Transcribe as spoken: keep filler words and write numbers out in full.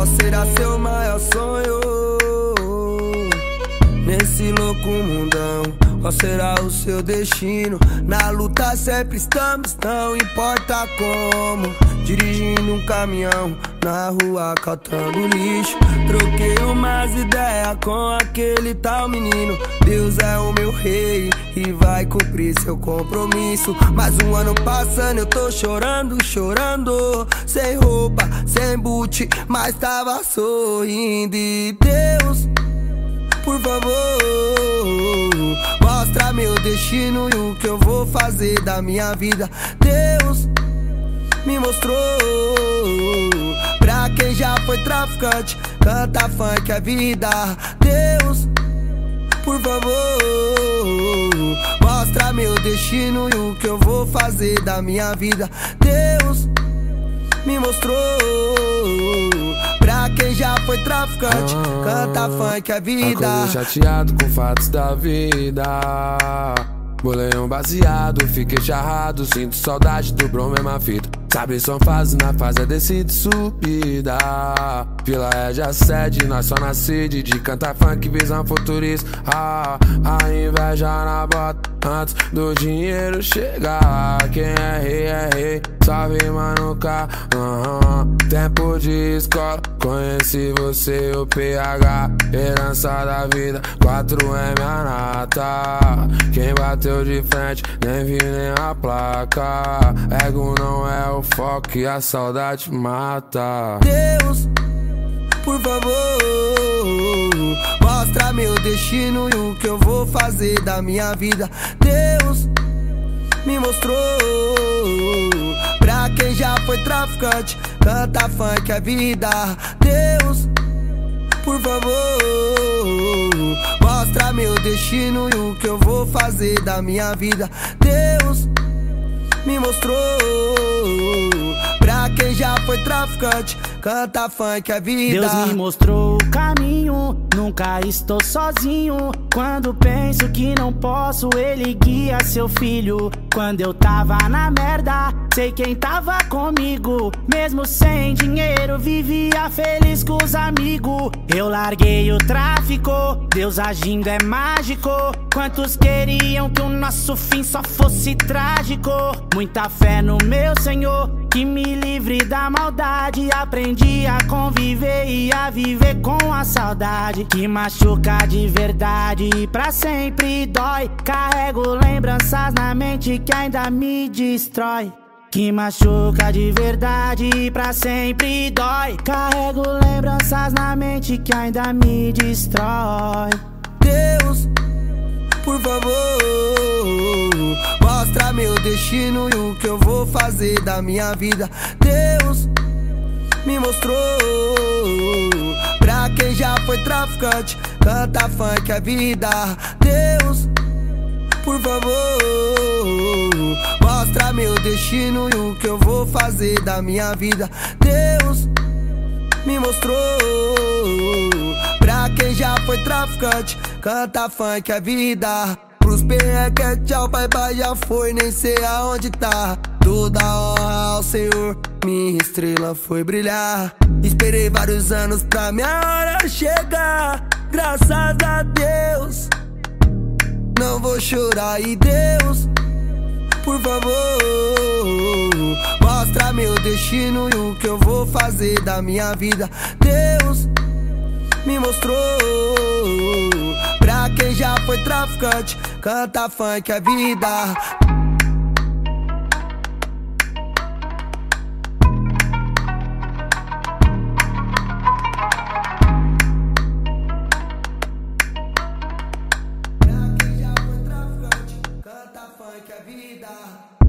Qual será seu maior sonho nesse louco mundão? Qual será o seu destino? Na luta sempre estamos, não importa como. Dirigindo um caminhão na rua catando lixo. Troquei umas ideias com aquele tal menino. Deus é o meu rei e vai cumprir seu compromisso. Mais um ano passando, eu tô chorando, chorando. Sem roupa, sem boot, mas tava sorrindo. E Deus, por favor, mostra meu destino e o que eu vou fazer da minha vida. Deus me mostrou, pra quem já foi traficante, canta funk é vida. Deus, por favor, mostra meu destino e o que eu vou fazer da minha vida. Deus me mostrou, pra quem já foi traficante, ah, canta funk é vida. Acordei chateado com fatos da vida. Bolei um baseado, fiquei charrado. Sinto saudade do bro, mesma fita. Sabe, são fases, na fase é descida e subida. Vila é de assédio, nós só na sede de cantar funk, visão futurista. Ah, a inveja na bota antes do dinheiro chegar. Quem é rei é rei, só rima no carro. Uhum. Tempo de escola, conheci você, o P H. Herança da vida, quatro M a nata. Quem bateu de frente, nem vi nem a placa. Ego não é o foco e a saudade mata. Deus, por favor, mostra meu destino e o que eu vou fazer da minha vida. Deus me mostrou, pra quem já foi traficante, canta funk é vida. Deus, por favor, mostra meu destino e o que eu vou fazer da minha vida. Deus me mostrou, pra quem já foi traficante, canta funk é vida. Deus me mostrou o caminho, nunca estou sozinho. Quando penso que não posso, ele guia seu filho. Quando eu tava na merda, sei quem tava comigo. Mesmo sem dinheiro, vivia feliz com os amigos. Eu larguei o tráfico, Deus agindo é mágico. Quantos queriam que o nosso fim só fosse trágico? Muita fé no meu Senhor, que me livre da maldade. Aprendi a conviver e a viver com a saudade, que machuca de verdade e pra sempre dói. Carrego lembranças na mente que ainda me destrói, que machuca de verdade e pra sempre dói. Carrego lembranças na mente que ainda me destrói. Deus, por favor, mostra meu destino e o que eu vou fazer da minha vida. Deus me mostrou, pra quem já foi traficante, canta funk é vida. Deus, por favor, mostra meu destino e o que eu vou fazer da minha vida. Deus me mostrou, pra quem já foi traficante, canta funk é vida. Pros P é que é tchau, bye bye, já foi, nem sei aonde tá. Toda honra ao Senhor, minha estrela foi brilhar. Esperei vários anos pra minha hora chegar. Graças a Deus, não vou chorar. E Deus, por favor, mostra meu destino e o que eu vou fazer da minha vida. Deus me mostrou, pra quem já foi traficante, canta funk é vida. Pra quem já foi traficante, canta funk é vida.